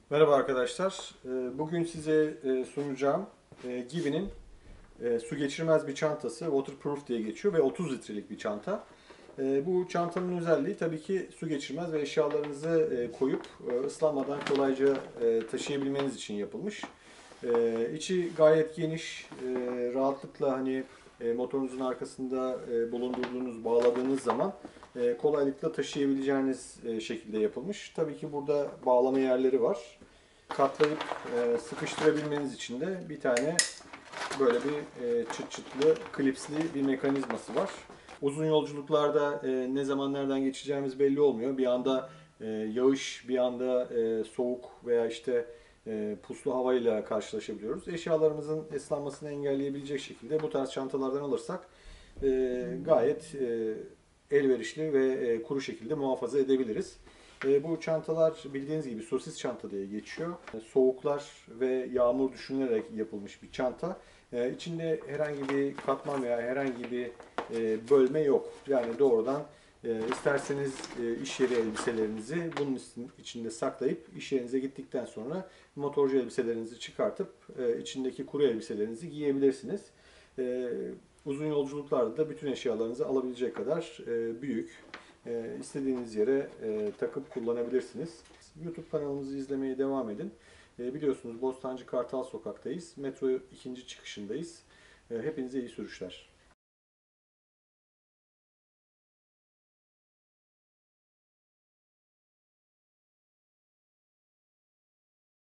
Merhaba arkadaşlar. Bugün size sunacağım Givi'nin su geçirmez bir çantası. Waterproof diye geçiyor ve 30 litrelik bir çanta. Bu çantanın özelliği tabii ki su geçirmez ve eşyalarınızı koyup ıslanmadan kolayca taşıyabilmeniz için yapılmış. İçi gayet geniş, rahatlıkla hani motorunuzun arkasında bulundurduğunuz, bağladığınız zaman kolaylıkla taşıyabileceğiniz şekilde yapılmış. Tabii ki burada bağlama yerleri var. Katlayıp sıkıştırabilmeniz için de bir tane böyle bir çıt çıtlı, klipsli bir mekanizması var. Uzun yolculuklarda ne zaman nereden geçeceğimiz belli olmuyor. Bir anda yağış, bir anda soğuk veya işte puslu havayla karşılaşabiliyoruz. Eşyalarımızın ıslanmasını engelleyebilecek şekilde bu tarz çantalardan alırsak gayet elverişli ve kuru şekilde muhafaza edebiliriz. Bu çantalar bildiğiniz gibi sosis çanta diye geçiyor. Soğuklar ve yağmur düşünülerek yapılmış bir çanta. İçinde herhangi bir katman veya herhangi bir bölme yok. Yani doğrudan isterseniz iş yeri elbiselerinizi bunun içinde saklayıp iş yerinize gittikten sonra motorcu elbiselerinizi çıkartıp içindeki kuru elbiselerinizi giyebilirsiniz. Uzun yolculuklarda da bütün eşyalarınızı alabilecek kadar büyük. İstediğiniz yere takıp kullanabilirsiniz. YouTube kanalımızı izlemeye devam edin. Biliyorsunuz Bostancı Kartal Sokak'tayız. Metro 2. çıkışındayız. Hepinize iyi sürüşler.